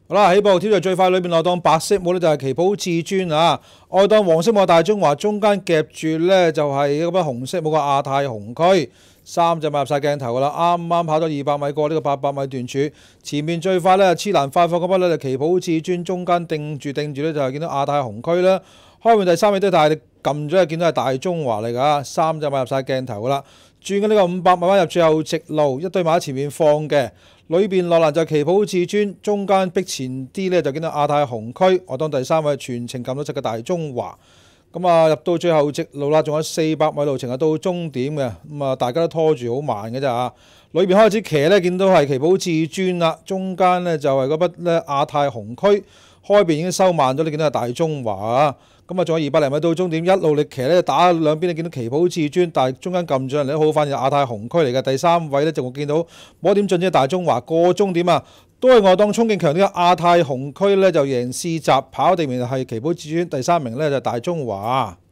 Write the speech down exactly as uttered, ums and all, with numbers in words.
好啦，起步挑戰最快裏邊內檔白色帽咧就係旗袍至尊啊，外檔黃色帽大中華，中間夾住咧就係嗰筆紅色帽嘅亞太紅區，三隻馬入晒鏡頭噶啦，啱啱跑咗二百米過呢個八百米段柱，前面最快咧黐欄快貨嗰筆咧就旗袍至尊，中間定住定住咧就係見到亞太紅區啦，開門第三位都大，你撳咗見到係大中華嚟㗎，三隻馬入晒鏡頭噶啦。轉緊呢個五百米彎入最後直路，一堆馬喺前面放嘅，裏邊落欄就旗袍至尊，中間逼前啲咧就見到亞太紅區，我當第三位全程撳到隻嘅大中華。咁啊入到最後直路啦，仲有四百米路程係到終點嘅，咁啊大家都拖住好慢嘅咋嚇。裏邊開始騎咧，見到係旗袍至尊啦，中間咧就係嗰筆咧亞太紅區，開邊已經收慢咗，你見到係大中華啊。咁啊，仲有二百零米到終點，一路力騎咧打兩邊，你見到旗袍至尊，但係中間撳住人哋都好快就亞太紅區嚟嘅。第三位咧就會見到冇點進嘅大中華過終點啊，都係外檔衝勁強啲嘅亞太紅區咧就贏試閘跑地面係旗袍至尊，第三名咧就大中華。